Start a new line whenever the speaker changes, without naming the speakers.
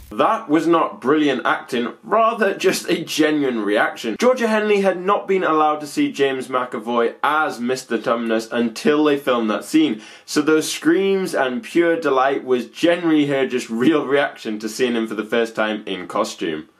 That was not brilliant acting, rather just a genuine reaction. Georgia Henley had not been allowed to see James McAvoy as Mr. Tumnus until they filmed that scene, so those screams and pure delight was generally her just real reaction to seeing him for the first time in costume.